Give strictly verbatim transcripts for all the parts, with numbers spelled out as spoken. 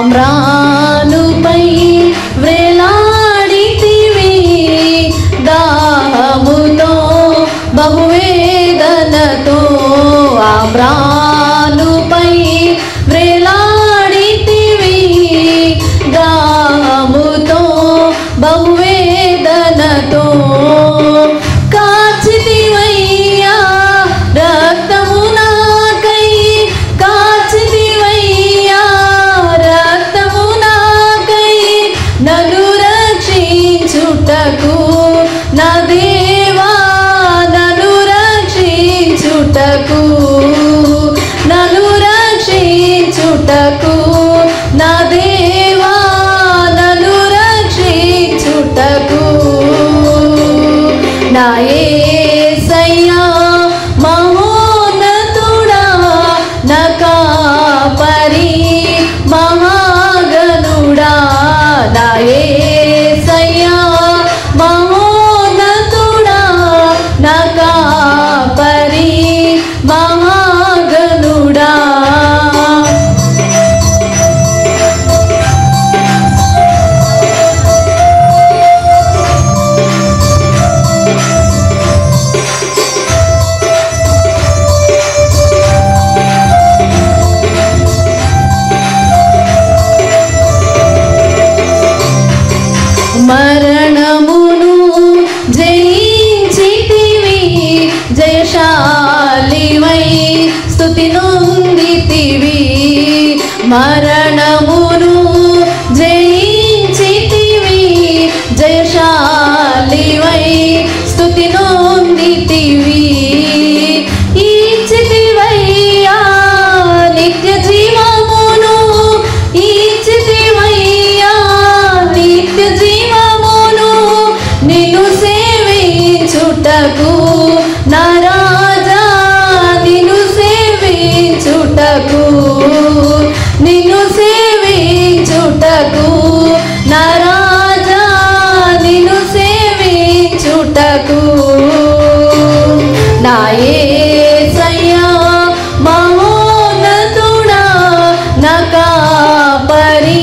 మ్రానుపై వ్రేలాడితివి దాహముతో బహువేదనతో ఆ మ్రానుపై వ్రేలాడితివి దాహముతో బహువేదనతో కాచితివయ్యా రక్తము నాకై కాచితివయ్యా రక్తము నాకై నన్ను రక్షించుటకు నా దేవా నన్ను రక్షించుటకు నన్ను రక్షించుటకు నా దేవా నన్ను రక్షించుటకు నా యేసయ్యా మహోన్నతుడా నా కాపరి మహాగణుడా నా యేసయ్యా మహోన్నతుడా నా కాపరి మహాగణుడా మరణమును జయించితివి జయశాలివై స్తుతి నొందితివి మరణమును జయించితివి జయశాలివై స్తుతి నొందితివి ఇచ్చితివయ్యా నిత్య జీవమును ఇచ్చితివయ్యా నిత్య జీవమును నిన్ను సేవించుటకు నా రాజా నిన్ను సేవించుటకు నిన్ను సేవించుటకు నా రాజా నిన్ను సేవించుటకు నా యేసయ్యా మహోన్నతుడా నా కాపరి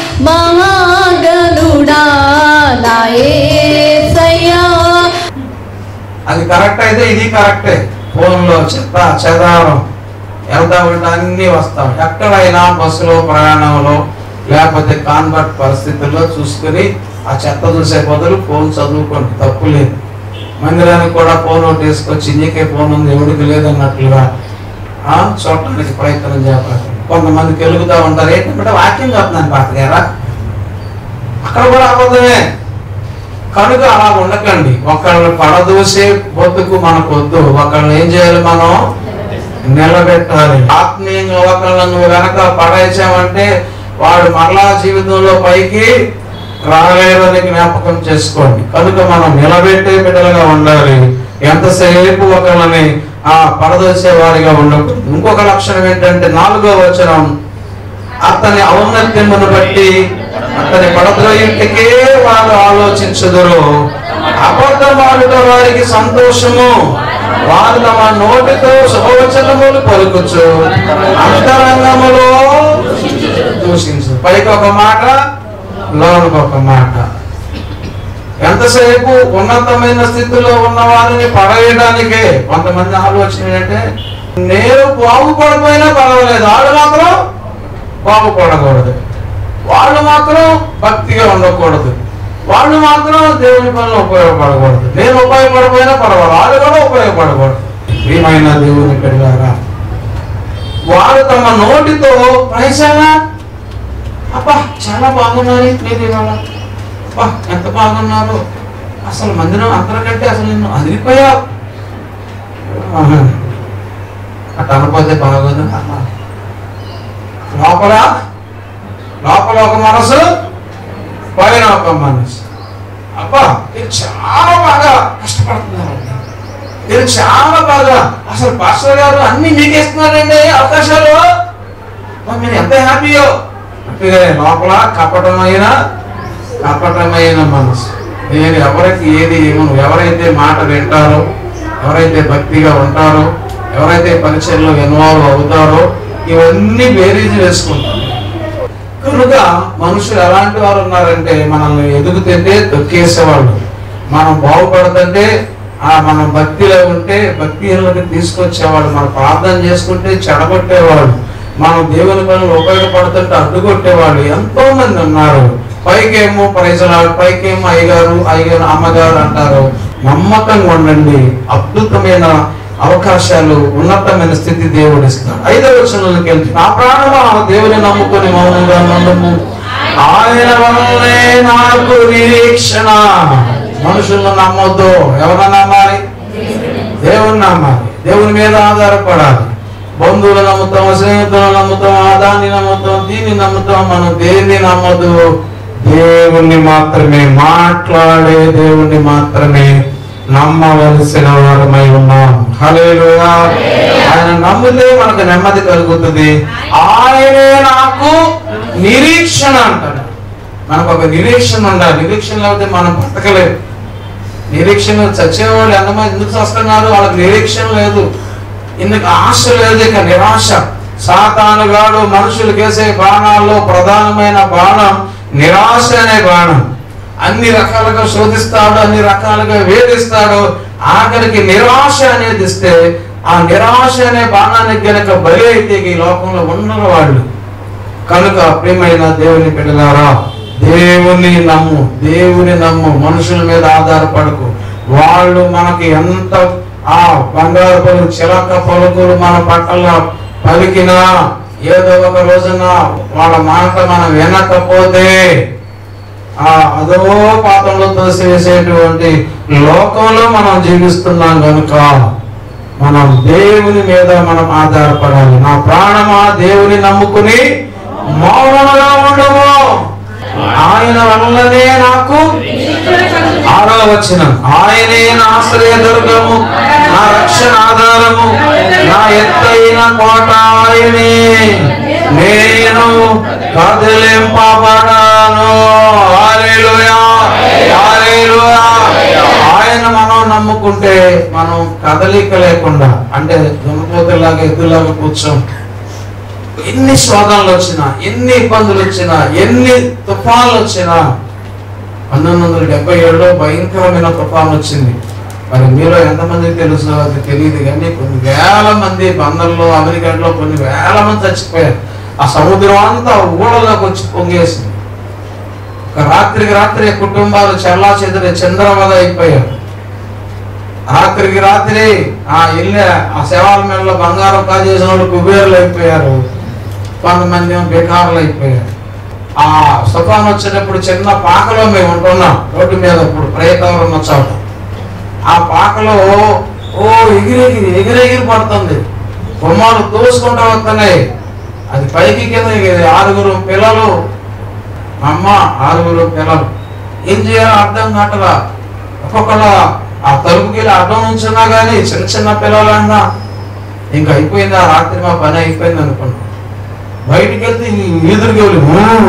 మహాగణుడా నా యేసయ్యా. అది కరెక్ట్ అయితే ఇది కరెక్టే. ఫోన్లో చెత్త చెదారం వెళ్తా ఉంటా అన్నీ వస్తాం. ఎక్కడైనా బస్సులో ప్రయాణంలో లేకపోతే కాన్వర్ట్ పరిస్థితుల్లో చూసుకుని ఆ చెత్త చూసే బదులు ఫోన్ చదువుకోండి, తప్పు లేదు. మందిరానికి కూడా ఫోన్ ఒకటి తీసుకొచ్చి నీకే ఫోన్ ఉంది ఎవరికి లేదన్నట్లుగా చూడటానికి ప్రయత్నం చేయాలి. కొంతమందికి వెలుగుతూ ఉంటారు, ఏంటంటే వాక్యం చెప్తున్నాను పాటగారా, అక్కడ కూడా అబద్ధమే. కనుక అలా ఉండకండి. ఒకళ్ళని పడదోసే బతుకు మనకు వద్దు. ఒకళ్ళని ఏం చేయాలి, మనం నిలబెట్టాలి. ఆత్మీయంగా ఒకళ్ళని నువ్వు వెనక పడేసామంటే వాడు మరలా జీవితంలో పైకి రాలేదని జ్ఞాపకం చేసుకోండి. కనుక మనం నిలబెట్టే బిడ్డలుగా ఉండాలి. ఎంతసేపు ఒకళ్ళని ఆ పడదోసే వారిగా ఉండకూడదు. ఇంకొక లక్షణం ఏంటంటే నాలుగో వచనం, అతని ఔన్నత్యమును బట్టి అతని పడద్రోయుటికే వారు ఆలోచించుదురు, అబద్ధమాడుట వారికి సంతోషము, వారు తమ నోటితో శుభవచనములు పలుకుచు అంతరంగములో దూషించు. పైకి ఒక మాట, లోనికి ఒక మాట. ఎంతసేపు ఉన్నతమైన స్థితిలో ఉన్న వారిని పడవేయడానికే కొంతమంది ఆలోచన ఏంటంటే, నేను బాగుపడిపోయినా పర్వాలేదు, వాళ్ళు మాత్రం బాగుపడకూడదు, వాళ్ళు మాత్రం భక్తిగా ఉండకూడదు, వాళ్ళు మాత్రం దేవుని పనులు ఉపయోగపడకూడదు, నేను ఉపయోగపడిపోయినా పర్వాలేదు, వాళ్ళు కూడా ఉపయోగపడకూడదు. ప్రియమైన దేవుని పిల్లలారా, వారు తమ నోటితో పైసలా అబ్బా చాలా బాగున్నారు మీరు ఇవాళ, అబ్బా ఎంత బాగున్నారు, అసలు మందిరం అందరికంటే అసలు నిన్ను అదిరిపోయావు అట్లా అనుకోతే బాగోదు. లోపల లోపల ఒక మనసు, పైన ఒక మనసు. అబ్బా మీరు చాలా బాగా కష్టపడుతున్నారు, మీరు చాలా బాగా, అసలు పాస్టర్ గారు అన్ని మీకేస్తున్నారండి అవకాశాలు, మీరు ఎంత హ్యాపీయో. అంటే లోపల కపటమైన కపటమైన మనసు. నేను ఎవరికి ఏది ఏమను, ఎవరైతే మాట వింటారో, ఎవరైతే భక్తిగా ఉంటారో, ఎవరైతే పరిచయంలో ఇన్వాల్వ్ అవుతారో, ఇవన్నీ బేరీజ్ వేసుకుంటారు. కనుక మనుషులు ఎలాంటి వారు ఉన్నారంటే మనల్ని ఎదుగుతుంటే తొక్కేసేవాళ్ళు, మనం బాగుపడుతుంటే ఆ మనం భక్తిలో ఉంటే భక్తిలోకి తీసుకొచ్చేవాడు, మనం ప్రార్థన చేసుకుంటే చెడగొట్టేవాడు, మనం దేవుని పనులు ఉపయోగపడుతుంటే అడ్డుకొట్టేవాళ్ళు ఎంతో మంది ఉన్నారు. పైకేమో ప్రైజలాడు, పైకేమో అయ్యగారు అయ్యగారు అమ్మగారు అంటారు. నమ్మకంగా ఉండండి, అద్భుతమైన అవకాశాలు, ఉన్నతమైన స్థితి దేవుడు ఇస్తాడు. ఐదవ వచనంలోకి వెళ్తే, నా ప్రాణమా దేవుని నమ్ముకొని మౌనంగా ఉండము, ఆయన వల్లనే నాకు నిరీక్షణ. మనుషులను నమ్మొద్దు, ఎవరిని నమ్మాలి? దేవుని నమ్మాలి, దేవుని మీద ఆధారపడాలి. బంధువులు నమ్ముతాం, స్నేహితులను నమ్ముతాం, ఆ దాన్ని నమ్ముతాం, దీన్ని నమ్ముతాం. మనం దేన్ని నమ్మదు, దేవుణ్ణి మాత్రమే, మాట్లాడే దేవుణ్ణి మాత్రమే నమ్మవలసిన వారమై ఉన్నాం. హల్లెలూయా. ఆయన నమ్మితే మనకు నెమ్మది కలుగుతుంది. ఆయనే నాకు నిరీక్షణ అంటాడు. మనకు ఒక నిరీక్షణ ఉండాలి. నిరీక్షణ లేకపోతే మనం బతకలేదు. నిరీక్షణ చచ్చేవాళ్ళు ఎంతమంది ఎందుకు వస్తున్నారు? వాళ్ళకి నిరీక్షణ లేదు, ఇందుకు ఆశ లేదు, ఇక నిరాశ. సాతానుగాడు మనుషులకు వేసే బాణాల్లో ప్రధానమైన బాణం నిరాశ అనే బాణం. అన్ని రకాలుగా శోధిస్తాడు, అన్ని రకాలుగా వేధిస్తాడు. ఆఖరికి నిరాశ అనేది ఇస్తే ఆ నిరాశ అనే బాణానికి గనక బలి అయితే ఈ లోకంలో ఉండరు వాళ్ళు. కనుక ప్రియమైన దేవుని బిడ్డలారా, దేవుని నమ్ము, దేవుని నమ్ము, మనుషుల మీద ఆధారపడకు. వాళ్ళు మనకి ఎంత ఆ బంగారు పలుకు చిలక పలుకులు మన పట్ల పలికినా ఏదో ఒక రోజున వాళ్ళ మాట మనం వినకపోతే ఆ అదో పాతంలో తోసివేసేటువంటి లోకంలో మనం జీవిస్తున్నాం. కనుక మనం దేవుని మీద మనం ఆధారపడాలి. నా ప్రాణమా దేవుని నమ్ముకుని మౌనముగా ఉండము, ఆయన వల్లనే నాకు. ఆరో వచనం, ఆయనే నా ఆశ్రయదుర్గము, నా రక్షణ ఆధారము, నా ఎత్తైన కోట ఆయనే, నేను కదిలింపబడను. హల్లెలూయా, హల్లెలూయా. ఆయన మనం నమ్ముకుంటే మనం కదలిక లేకుండా, అంటే దున్నపోతులాగా ఎద్దులాగా కూర్చోం. ఎన్ని శోధనలు వచ్చినా, ఎన్ని ఇబ్బందులు వచ్చినా, ఎన్ని తుఫాన్లు వచ్చినా, పంతొమ్మిది వందల డెబ్బై ఏడులో భయంకరమైన తుఫాన్ వచ్చింది. మరి మీలో ఎంతమందికి తెలుసు అది తెలియదు, కానీ కొన్ని వేల మంది బందర్లో, అమెరికాలో కొన్ని వేల మంది చచ్చిపోయారు. ఆ సముద్రం అంతా ఊళ్ళలోకి వచ్చి పొంగేసింది. ఒక రాత్రికి రాత్రి కుటుంబాలు చల్లా చెదిరి చంద్రవద అయిపోయారు. రాత్రికి రాత్రి ఆ ఇల్లే ఆ శవాల మేడలో బంగారం కాజేసిన వాళ్ళు కుబేరులు అయిపోయారు, కొంతమంది ఏమో బేకారులు అయిపోయారు. ఆ తుఫాన్ వచ్చేటప్పుడు చిన్న పాకలో మేము ఉంటున్నాం, రోడ్డు మీద ఇప్పుడు ప్రేతవరం ఉన్న చోట. ఆ పాకలో ఓ ఎగిరెగిరి ఎగిరెగిరి పడుతుంది, బొమ్మలు తోసుకుంటూ వస్తున్నాయి. అది పైకి కింద ఆరుగురు పిల్లలు, అమ్మ ఆరుగురు పిల్లలు. ఏం చేయాలో అర్థం కావట్లా. ఒక్కొక్కళ్ళ ఆ తలుపుకి అడ్డం నుంచున్నా కానీ చిన్న చిన్న పిల్లలు అన్నా ఇంకా అయిపోయింది, ఆ రాత్రి మా పని అయిపోయింది అనుకున్నాం. బయటికి వెళ్తే ఎదురుకి వెళ్ళి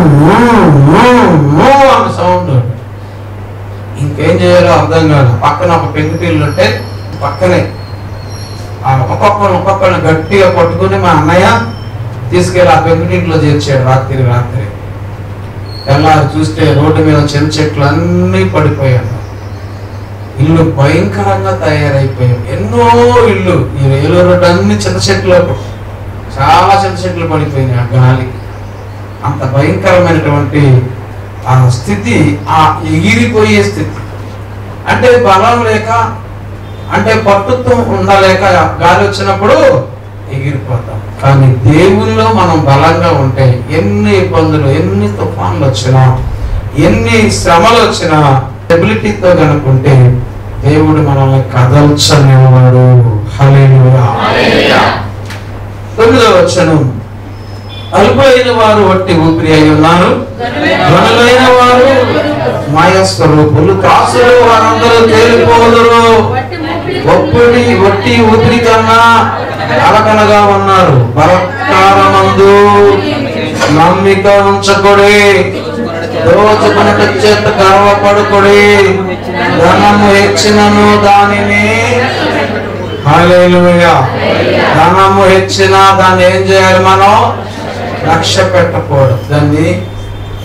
అన్న సౌండ్. ఇంకేం చేయాలో అర్థం కాదు. పక్కన ఒక పెంకుటిల్లు ఉంటే పక్కనే ఒక్కొక్కరు ఒక్కొక్కరిని గట్టిగా పట్టుకుని మా అన్నయ్య తీసుకెళ్ళి ఆ పెంకుటింట్లో చేర్చాడు. రాత్రి రాత్రి తెల్లారి చూస్తే రోడ్డు మీద చిన్న చెట్లు అన్నీ పడిపోయాడు. ఇల్లు భయంకరంగా తయారైపోయాయి. ఎన్నో ఇల్లు ఈ ఏలూరు రోడ్డు అన్ని చిన్న చెట్లు, చాలా చిన్న చెట్లు పడిపోయినాయి ఆ గాలికి. అంత భయంకరమైనటువంటి ఆ స్థితి, ఆ ఎగిరిపోయే స్థితి. అంటే బలం లేక, అంటే పట్టుతో ఉండలేక గాలి వచ్చినప్పుడు ఎగిరిపోతాం. కానీ దేవునిలో మనం బలంగా ఉంటే ఎన్ని ఇబ్బందులు, ఎన్ని తుఫాన్లు వచ్చినా, ఎన్ని శ్రమలు వచ్చినా స్టెబిలిటీతో కనుకుంటే దేవుడు మనల్ని కదల్చనివాడు. హల్లెలూయా. తొమ్మిదవ వచనం, అల్పులైన వారు వట్టి ఊపిరి అయి ఉన్నారు, ఘనులైన వారు మాయస్వరూపులు, కాసులు వారందరూ తేలిపోదురు, ఒప్పుడి వట్టి ఊపిరి కన్నా అలకనగా ఉన్నారు. బలత్కారమందు నమ్మిక ఉంచకుడి, దోచుకున్నట చేత గర్వపడుకుడి, ధనము హెచ్చినను దానిని. హల్లెలూయా. ధనము హెచ్చినా దాన్ని ఏం చేయాలి? మనం లక్ష్య పెట్టకూడదు, దాన్ని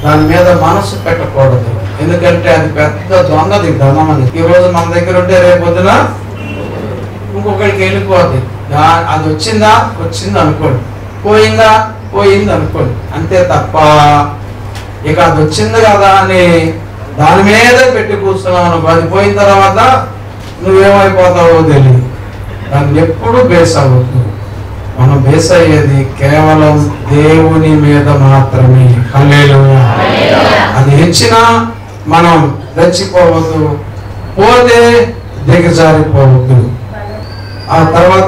దాని మీద మనసు పెట్టకూడదు. ఎందుకంటే అది పెద్ద దొంగది ధనం అని. ఈ రోజు మన దగ్గర ఉంటే రేపు పొద్దున ఇంకొకరికి వెళ్ళిపోద్ది. అది వచ్చిందా వచ్చింది అనుకోండి, పోయిందా పోయింది అనుకోండి, అంతే తప్ప ఇక అది వచ్చింది కదా అని దాని మీదే పెట్టి కూర్చున్నావు అనుకో, అది పోయిన తర్వాత నువ్వేమైపోతావో తెలియదు. దాన్ని ఎప్పుడు బేస్ అవ్వద్దు. మనం బేస్ అయ్యేది కేవలం దేవుని మీద మాత్రమే. హల్లెలూయా. అది ఇచ్చినా మనం రెచ్చిపోవద్దు, పోతే దిగజారిపోవద్దు. ఆ తర్వాత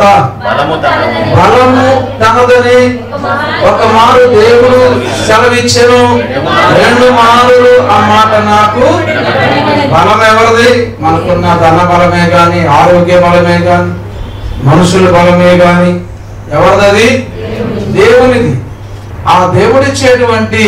బలము తనదని ఒక మారు దేవుడు సెలవిచ్చెను, రెండు మారులు ఆ మాట నాకు. బలం ఎవరిది? మనకున్న ధన బలమే గాని, ఆరోగ్య బలమే గాని, మనుషుల బలమే గాని ఎవరిది? దేవునిది. ఆ దేవుడిచ్చేటువంటి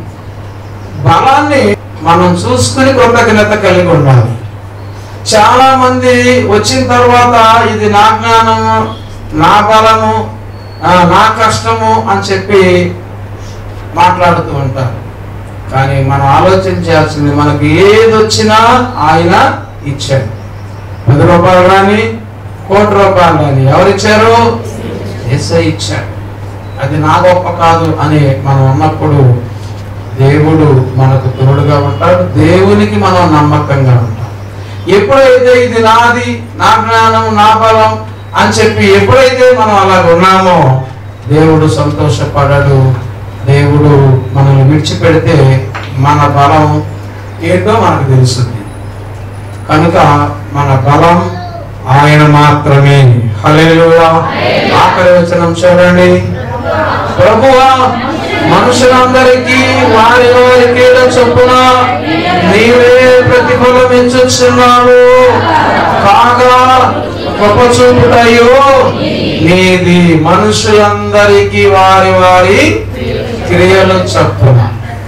బలాన్ని మనం చూసుకుని కృతజ్ఞత కలిగి ఉండాలి. చాలా మంది వచ్చిన తర్వాత ఇది నా జ్ఞానము, నా బలము, నా కష్టము అని చెప్పి మాట్లాడుతూ ఉంటారు. కానీ మనం ఆలోచించాల్సింది, మనకి ఏది వచ్చినా ఆయన ఇచ్చాడు. పది రూపాయలు కానీ కోటి రూపాయలు కానీ ఎవరిచ్చారు? యేసయ్య ఇచ్చాడు. అది నా గొప్ప కాదు అని మనం అన్నప్పుడు దేవుడు మనకు తోడుగా ఉంటాడు. దేవునికి మనం నమ్మకంగా ఉంటాం. ఎప్పుడైతే ఇది నాది, నా జ్ఞానం, నా బలం అని చెప్పి ఎప్పుడైతే మనం అలా ఉన్నామో దేవుడు సంతోషపడడు. దేవుడు మనల్ని విడిచిపెడితే మన బలం ఏంటో మనకు తెలుస్తుంది. కనుక మన బలం ఆయన మాత్రమే. హల్లెలూయా. ఆఖరి వచనం చూడండి. ప్రభువా, మనుషులందరికీ వారి వారి కీడ చొప్పున నీవే ప్రతిఫలం ఇచ్చుచున్నావు. కాగా గొప్ప చూపుటయో నీది, మనుషులందరికీ వారి వారి క్రియలు చొప్పున.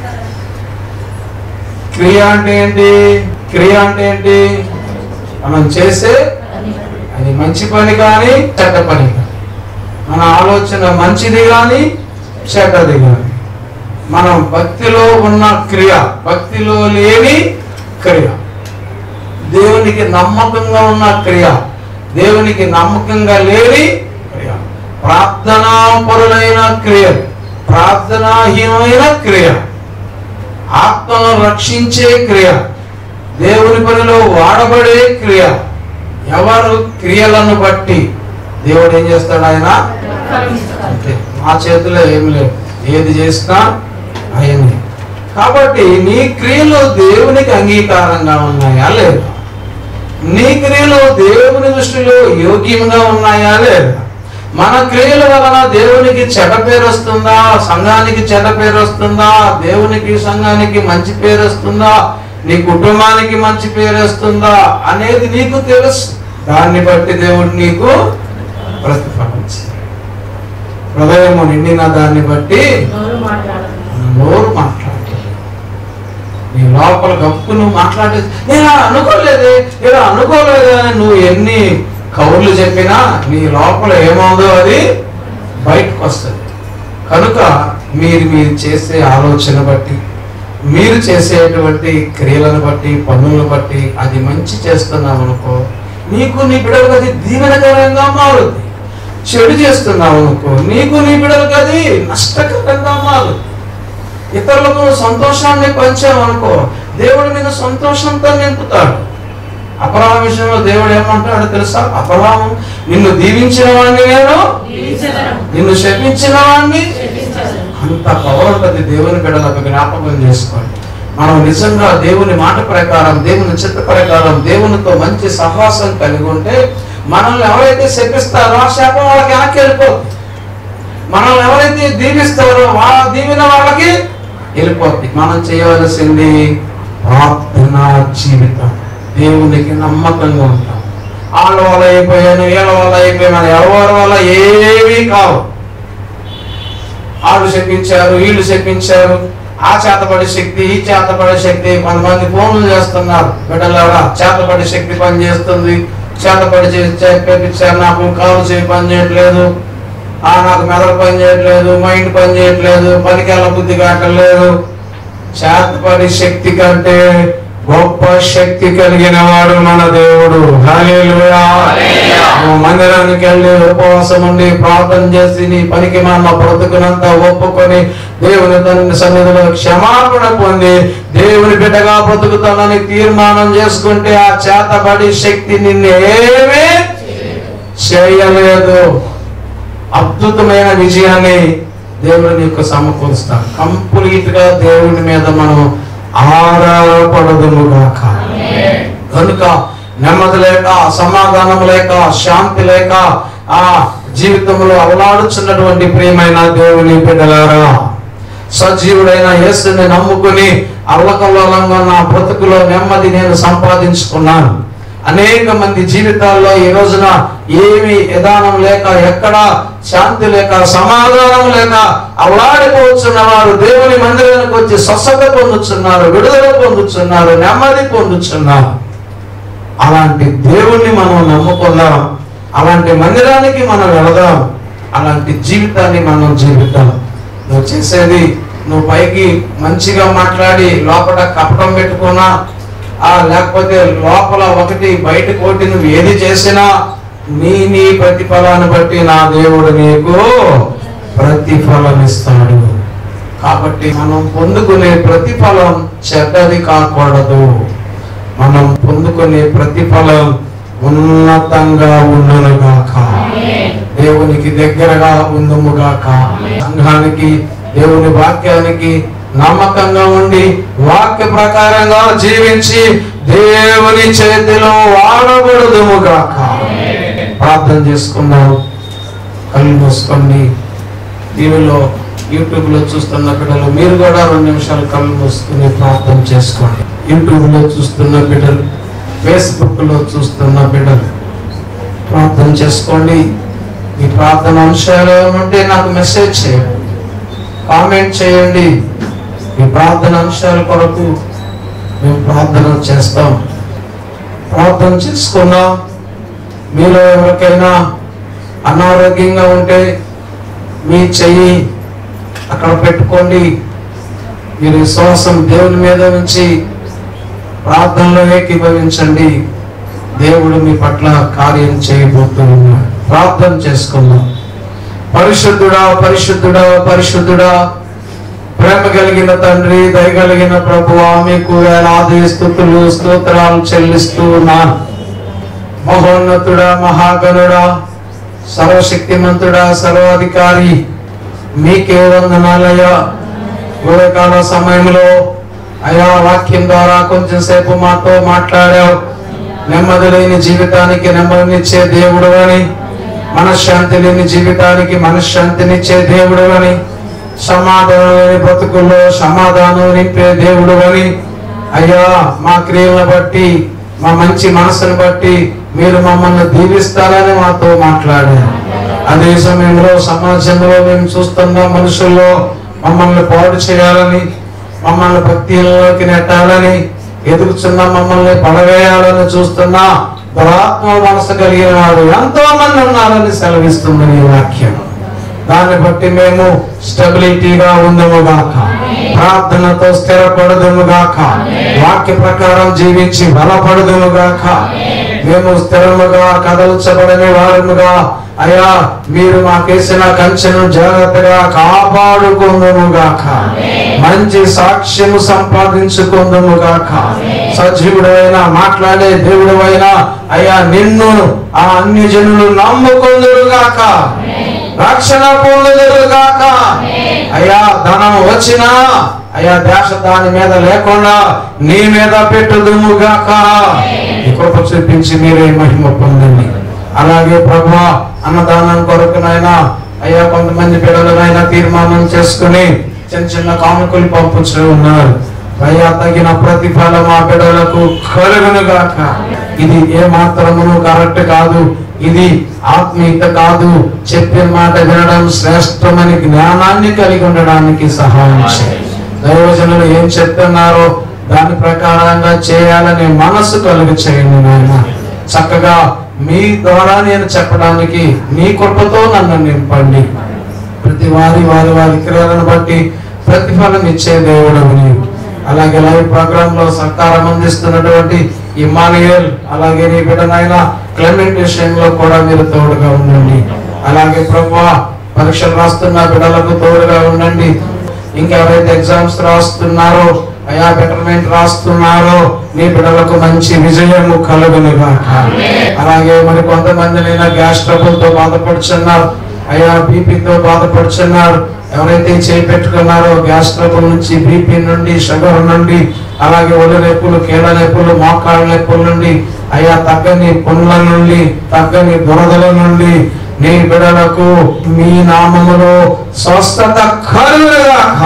క్రియ అంటే ఏంటి? క్రియ అంటే ఏంటి? మనం చేసే అది మంచి పని కానీ చెడ్డ పని కానీ, మన ఆలోచన మంచిది కానీ చెడ్డది కానీ, మనం భక్తిలో ఉన్న క్రియ, భక్తిలో లేని క్రియ, దేవునికి నమ్మకంగా ఉన్న క్రియ, దేవునికి నమ్మకంగా లేని క్రియ, ప్రార్థనా పరులైన క్రియ, ప్రార్థనాహీనమైన క్రియ, ఆత్మను రక్షించే క్రియ, దేవుని పనిలో వాడబడే క్రియ. ఎవరు క్రియలను బట్టి దేవుడు ఏం చేస్తాడు? ఆయన అంతే. మా చేతిలో ఏం లేదు, ఏది చేసినా ఆయనే. కాబట్టి నీ క్రియలు దేవునికి అంగీకారంగా ఉన్నాయా లేదా? నీ క్రియలు దేవుని దృష్టిలో యోగ్యంగా ఉన్నాయా లేదా? మన క్రియల వలన దేవునికి చెడ్డ పేరు వస్తుందా? సంఘానికి చెడ్డ పేరు వస్తుందా? దేవునికి సంఘానికి మంచి పేరు వస్తుందా? నీ కుటుంబానికి మంచి పేరు వస్తుందా అనేది నీకు తెలుసు. దాన్ని బట్టి దేవుడు నీకు ప్రతిఫలించాడు. హృదయము నిండిన దాన్ని బట్టి నోరు మాట్లాడుతుంది. నీ లోపల గప్పు నువ్వు మాట్లాడే, నేను అనుకోలేదే, ఇలా అనుకోలేదు అని నువ్వు ఎన్ని కౌర్లు చెప్పినా నీ లోపల ఏమవుందో అది బయటకు వస్తుంది. కనుక మీరు మీరు చేసే ఆలోచన బట్టి, మీరు చేసేటువంటి క్రియలను బట్టి, పనులను బట్టి అది మంచి చేస్తున్నావు అనుకో, నీకు నీ బిడ్డలకు అది దీవెనకరంగా మారుద్ది. చెడు చేస్తున్నావు అనుకో, నీకు నీ బిడ్డలకు అది నష్టకరంగా మారుద్ది. ఇతరులకు సంతోషాన్ని పంచావు అనుకో, దేవుడు నిన్ను సంతోషంతో నింపుతాడు. అబ్రహాము విషయంలో దేవుడు ఏమంటాడు తెలుసా? అబ్రహాము, నిన్ను దీవించిన వాడిని నేను, నిన్ను శపించిన వాడిని. అంత పవర్ ఉంటుంది దేవుని బిడ్డలకు. జ్ఞాపకం చేసుకోండి. మనం నిజంగా దేవుని మాట ప్రకారం, దేవుని చిత్త ప్రకారం దేవునితో మంచి సహవాసం కలిగి ఉంటే మనల్ని ఎవరైతే శపిస్తారో ఆ శాపం వాళ్ళకి వెనక్కి వెళ్ళిపోతుంది. మనల్ని ఎవరైతే దీవిస్తారో ఆ దీవెన వాళ్ళకి వెళ్ళిపోతుంది. మనం చేయవలసింది ప్రార్థనా జీవితం. దేవునికి నమ్మకంగా ఉంటాం. వాళ్ళ వల్ల అయిపోయాను, వీళ్ళ వల్ల అయిపోయాను, ఎవరి వల్ల ఏమీ కావు. వాళ్ళు చెప్పించారు, వీళ్ళు చెప్పించారు, ఆ చేతపడే శక్తి, ఈ చేతపడే శక్తి. కొంతమంది ఫోన్లు చేస్తున్నారు, బిడ్డలారా చేతపడే శక్తి పని చేస్తుంది, చేతపడి చేపించారు, నాకు కాలు చేయి పని చేయట్లేదు, ఆ నాకు మెదడు పని చేయట్లేదు, మైండ్ పని చేయట్లేదు, పనికి వెళ్ళ బుద్ధి కావట్లేదు, చేతపడి శక్తి కంటే గొప్ప శక్తి కలిగిన వాడు మన దేవుడు. హల్లెలూయా. నువ్వు మందిరానికి వెళ్ళి ఉపవాసం ఉండి ప్రార్థన చేసి నీ పనికి మన బ్రతుకునంతా ఒప్పుకొని దేవుని తండ్రి సన్నిధిలో క్షమాపణ పొంది దేవుని బిడ్డగా బ్రతుకుతానని తీర్మానం చేసుకుంటే ఆ చేతబడి శక్తి నిన్ను ఏమీ చేయలేదు. అద్భుతమైన విజయాన్ని దేవుడు నీకు సమకూరుస్తాడు. కంప్లీట్ గా దేవుని మీద మనం ఆధారపడదుముగాక. కనుక నెమ్మది లేక, సమాధానం లేక, శాంతి లేక ఆ జీవితంలో అలలాడుచున్నటువంటి ప్రియమైన దేవుని బిడ్డలారా, సజీవుడైన యేసుని నమ్ముకుని అల్లకల్లోలంగా నా బ్రతుకులో నెమ్మది నేను సంపాదించుకున్నాను. అనేక మంది జీవితాల్లో ఈ రోజున ఏమి విధానం లేక, ఎక్కడ శాంతి లేక, సమాధానం లేక అల్లాడిపోతున్న వారు దేవుని మందిరానికి వచ్చి స్వస్థత పొందుతున్నారు, విడుదల పొందుతున్నారు, నెమ్మది పొందుతున్నారు. అలాంటి దేవుణ్ణి మనం నమ్ముకుందాం, అలాంటి మందిరానికి మనం వెళదాం, అలాంటి జీవితాన్ని మనం జీవిద్దాం. నువ్వు చేసేది నువ్వు పైకి మంచిగా మాట్లాడి లోపల కపటం పెట్టుకున్నా, ఆ లేకపోతే లోపల ఒకటి బయటకు ఒకటి నువ్వు ఏది చేసినా నీ నీ ప్రతిఫలాన్ని బట్టి నా దేవుడు నీకు ప్రతిఫలం ఇస్తాడు. కాబట్టి మనం పొందుకునే ప్రతిఫలం చెడ్డది కాకూడదు. మనం పొందుకునే ప్రతిఫలం ఉన్నతంగా ఉండునుగాక, దేవునికి దగ్గరగా ఉందుముగాక. సంఘానికి, దేవుని వాక్యానికి నమ్మకంగా ఉండి వాక్య ప్రకారంగా జీవించి దేవుని చేతిలో వాడబడుదుముగాక. ప్రార్థన చేసుకుందాం. కళ్ళు మూసుకోండి. టీవీలో, యూట్యూబ్ లో చూస్తున్న బిడ్డలు మీరు కూడా రెండు నిమిషాలు కళ్ళు మూసుకుని ప్రార్థన చేసుకోండి. యూట్యూబ్ లో చూస్తున్న బిడ్డలు, ఫేస్బుక్ లో చూస్తున్న బిడ్డలు ప్రార్థన చేసుకోండి. ఈ ప్రార్థన అంశాలు ఏమంటే నాకు మెసేజ్ చేయండి, కామెంట్ చేయండి. ఈ ప్రార్థన అంశాల కొరకు మేము ప్రార్థన చేస్తాం. ప్రార్థన చేసుకున్నాం. మీలో ఎవరికైనా అనారోగ్యంగా ఉంటే మీ చెయ్యి అక్కడ పెట్టుకోండి. మీరు విశ్వాసం దేవుని మీద నుంచి ప్రార్థనలో ఏకీభవించండి. దేవుడు మీ పట్ల కార్యం చేయబోతున్నాడు. ప్రార్థన చేసుకుందాం. పరిశుద్ధుడా, పరిశుద్ధుడా, పరిశుద్ధుడా, ప్రేమ కలిగిన తండ్రి, దయగలిగిన ప్రభువా, మీకు వేలాది స్తుతులు స్తోత్రాలు చెల్లిస్తూ ఉన్నాను. మహోన్నతుడా, మహాగణుడా, సర్వశక్తిమంతుడా, సర్వాధికారి, మీకే వందనాలయ్యా. ఉదయకాల సమయంలో అయా వాక్యం ద్వారా కొంచెం సేపు మాతో మాట్లాడావు. నెమ్మది లేని జీవితానికి నెమ్మదినిచ్చే దేవుడు అని, మనశ్శాంతి లేని జీవితానికి మనశ్శాంతినిచ్చే దేవుడు అని, సమాధానం లేని బ్రతుకుల్లో సమాధానం నింపే దేవుడు అని, అయ్యా మా క్రియలను బట్టి, మా మంచి మనసును బట్టి మీరు మమ్మల్ని దీవిస్తారని మాతో మాట్లాడారు. అదే సమయంలో సమాజంలో మేము చూస్తున్న మనుషుల్లో మమ్మల్ని పాడు చేయాలని, మమ్మల్ని భక్తిలోకి నెట్టాలని, ఎదుగుతున్న మమ్మల్ని పడవేయాలని చూస్తున్న దురాత్మ మనసు కలిగిన వాడు ఎంతో మంది ఉన్నారని సెలవిస్తుంది నీ వాక్యం. దాన్ని బట్టి మేము స్టెబిలిటీగా ఉందముగాక, ప్రార్థనతో స్థిరపడదుముగాక, వాక్య ప్రకారం జీవించి బలపడదుముగాక. మేము స్థిరముగా కదల్చబడని వారముగా అయ్యా మీరు మాకేసిన కంచెను జాగ్రత్తగా కాపాడుకుందుముగాక, మంచి సాక్ష్యము సంపాదించుకుందుముగాక. సజీవుడైన మాట్లాడే దేవుడైన అయ్యా నిన్ను ఆ అన్ని జనులు నమ్ముకుందురుగాక, రక్షణ పొందుదురుగాక. అయ్యా ధనం వచ్చినా అయ్యా దేశ దాని మీద లేకుండా నీ మీద పెట్టుదుముగాక. ఈ కృప చూపించి మీరే మహిమ పొందండి. అలాగే ప్రభువా అన్నదానం కొరకునైనా అయ్యా కొంతమంది బిడ్డలనైనా తీర్మానం చేసుకుని చిన్న చిన్న కానుకలు పంపుతూ ఉన్నారు. అయ్యా తగిన ప్రతిఫలం ఆ బిడ్డలకు కలుగునుగాక. ఇది ఏ మాత్రమును కరెక్ట్ కాదు, ఇది ఆత్మీయత కాదు. చెప్పే మాట వినడం శ్రేష్టమని జ్ఞానాన్ని కలిగి ఉండడానికి సహాయం చేయండి. దైవజనులు ఏం చెప్తున్నారో దాని ప్రకారంగా చేయాలనే మనసు కలుగు చేయండి నాయన. చక్కగా మీ ద్వారా నేను చెప్పడానికి మీ కృపతో నన్ను నింపండి. ప్రతి వారి వారి వారి క్రియలను బట్టి ప్రతిఫలం ఇచ్చే దేవుడు నీవు. అలాగే లైవ్ ప్రోగ్రామ్ లో సహకారం అందిస్తున్నటువంటి ఇమ్మానుయేల్, అలాగే నీ బిడ్డనైన క్లెమెంట్ విషయంలో కూడా మీరు తోడుగా ఉండండి. అలాగే ప్రభువా పరీక్షలు రాస్తున్న బిడ్డలకు తోడుగా ఉండండి. ఇంకెవరైతే ఎగ్జామ్స్ రాస్తున్నారో, అయా బెటర్మెంట్ రాస్తున్నారో, నీ బిడ్డలకు మంచి విజయము కలుగునుగాక. అలాగే మరి కొంతమంది గ్యాస్ ట్రబుల్ తో బాధపడుచున్నారు, అయా బీపీతో బాధపడుచున్నారు. ఎవరైతే చేపెట్టుకున్నారో గ్యాస్ ట్రబుల్ నుంచి, బీపీ నుండి, షుగర్ నుండి, అలాగే ఒళ్ళు నొప్పులు, కీళ్ళ నొప్పులు, మోకాళ్ళ నొప్పుల నుండి, అయా తగ్గని పుండ్ల నుండి, తగ్గని దురదల నుండి నీ బిడ్డలకు మీ నామములో స్వస్థత కలుగునుగాక.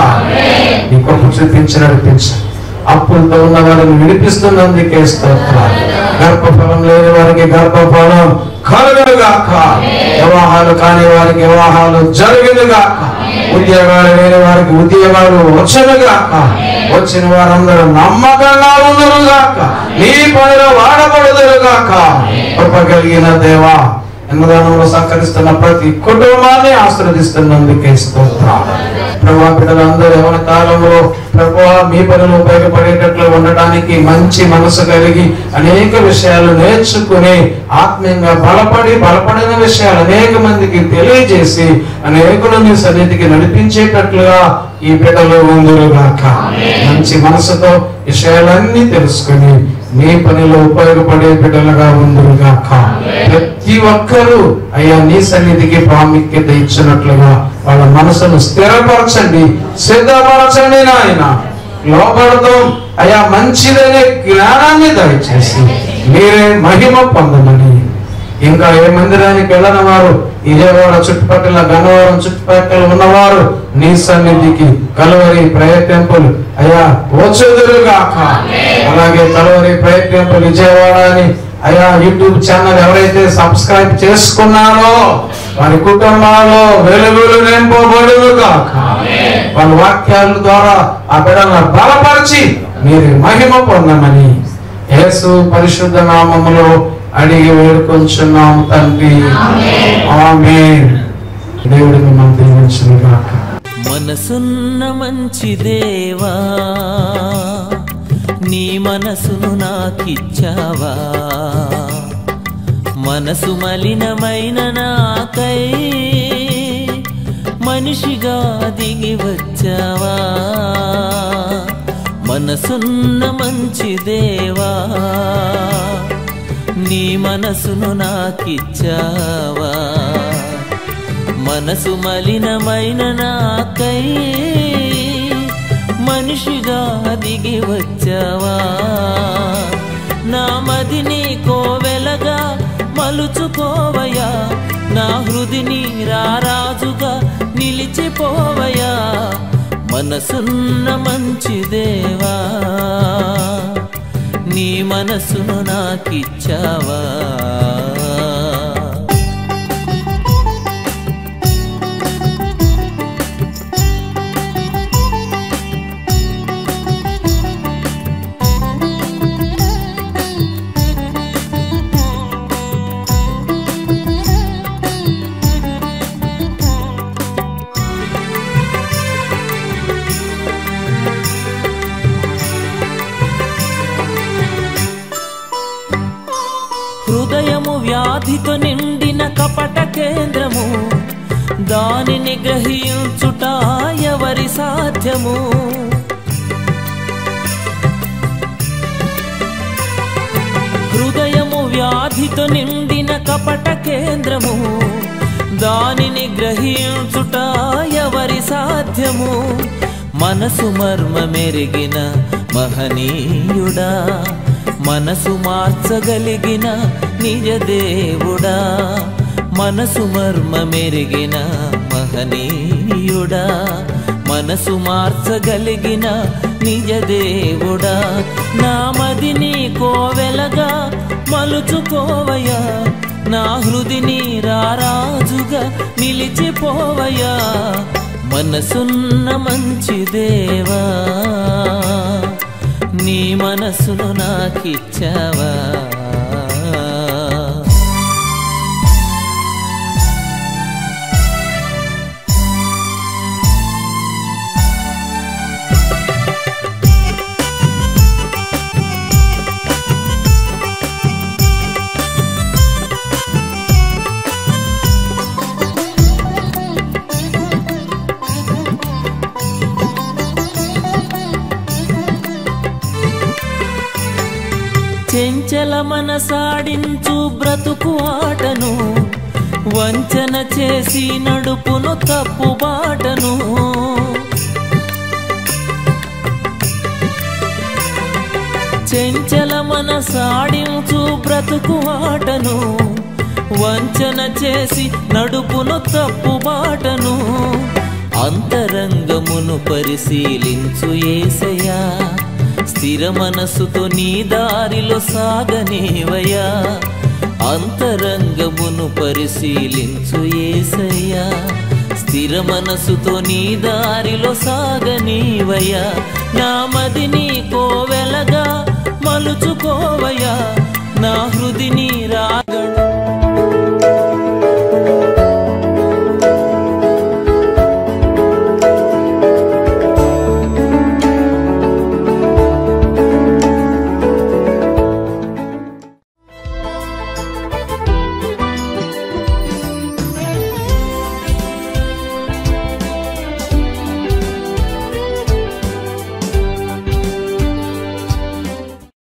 నీ కృప చూపించి నడిపించండి. అప్పులతో ఉన్న వారిని విడిపిస్తున్నందుకే స్తోత్రాలు. గర్భఫలం లేని వారికి గర్భఫలం కలుగునుగాక. వివాహాలు కాని వారికి వివాహాలు జరుగునుగాక. ఉద్యోగాలు లేని వారికి ఉద్యోగాలు వచ్చునుగాక. వచ్చిన వారందరూ నమ్మకంగా ఉండునుగాక. నీ పనిలో వాడబడుదురుగాక. కృప కలిగిన దేవా, అన్నదానంలో సహకరిస్తున్న ప్రతి కుటుంబాన్ని ఆశీర్వదిస్తున్నందుకే స్తోత్రాలు. ప్రభువా బిడ్డలందరూ యవన కాలంలో ప్రభువా మీ పనులు ఉపయోగపడేటట్లు ఉండడానికి మంచి మనసు కలిగి అనేక విషయాలు నేర్చుకుని ఆత్మీయంగా బలపడి బలపడిన విషయాలు అనేక మందికి తెలియజేసి అనేకులు నీ సన్నిధికి నడిపించేటట్లుగా ఈ బిడ్డలు ఉందురుగాక. మంచి మనసుతో విషయాలన్నీ తెలుసుకుని నీ పనిలో ఉపయోగపడే బిడ్డలుగా ఉందురుగాక. ప్రతి ఒక్కరూ అయ్యా నీ సన్నిధికి ప్రాముఖ్యత ఇచ్చినట్లుగా వాళ్ళ మనసును స్థిరపరచండి, సిద్ధపరచండి నాయన. లోపడతాం అయ్యా మంచిదనే జ్ఞానాన్ని దయచేసి మీరే మహిమ పొందమని. ఇంకా ఏ మందిరానికి వెళ్ళని వారు, విజయవాడ చుట్టుపక్కల, గన్నవరం చుట్టుపక్కల ఉన్నవారు నీ సన్నిధికి కలువరి ప్రేయర్ టెంపుల్ అయ్యా వచ్చుదురుగాక. అలాగే కలువరి ప్రేయర్ టెంపుల్ విజయవాడ అని అయ్యా యూట్యూబ్ ఛానల్ ఎవరైతే సబ్స్క్రైబ్ చేసుకున్నారో వారి కుటుంబాల్లో వెలుగులు నింపబడునుగాక. వాళ్ళ వాక్యాల ద్వారా ఆ బిడ్డలను బలపరిచి మీరు మహిమ పొందమని యేసు పరిశుద్ధ నామములో అడిగి వేడుకొంచున్నాము తండ్రి, ఆమేన్. దేవుడు మిమ్మల్ని దీవించునుగాక. మనసున్న మంచి దేవా, నీ మనసును నాకిచ్చావా. మనసు మలినమైన నాకై మనిషిగా దిగి వచ్చావా. మనసున్న మంచి దేవా, నీ మనసును నాకిచ్చావా. మనసు మలినమైన నాకై మనిషిగా దిగి వచ్చావా. నా మదిని కోవెలగా మలుచుకోవయా, నా హృదిని రారాజుగా నిలిచిపోవయా. మనసున్న మంచి దేవా, నీ మనసును నాకిచ్చావా. హృదయము వ్యాధితో నిండిన కపట కేంద్రము, దానిని గ్రహించుట ఎవరి సాధ్యము. హృదయము వ్యాధితో నిండిన కపట కేంద్రము, దానిని గ్రహించుట ఎవరి సాధ్యము. మనసు మర్మ మెరిగిన మహనీయుడా, మనసు మార్చగలిగిన నిజ దేవుడా. మనసు మర్మ మెరిగిన మహనీయుడా, మనసు మార్చగలిగిన నిజ దేవుడా. నా మదిని కోవెలగా మలుచుకోవయా, నా హృదిని రారాజుగా నిలిచిపోవయా. మనసున్న మంచి దేవా, నీ మనసును నాకిచ్చావా. చెంచల మనసాడించు బ్రతుకు ఆటను వంచన చేసి నడుపును తప్పు బాటను చెంచల మనసాడించు బ్రతుకు ఆటను వంచన చేసి నడుపును తప్పు బాటను అంతరంగమును పరిశీలించు యేసయ్యా స్థిర మనసుతో నీ దారిలో సాగనేవయ్యా అంతరంగమును పరిశీలించు యేసయ్యా స్థిర మనసుతో నీ దారిలో సాగనేవయ్యా నా మదిని కోవెలగా మలుచుకోవయ్యా నా హృదిని రా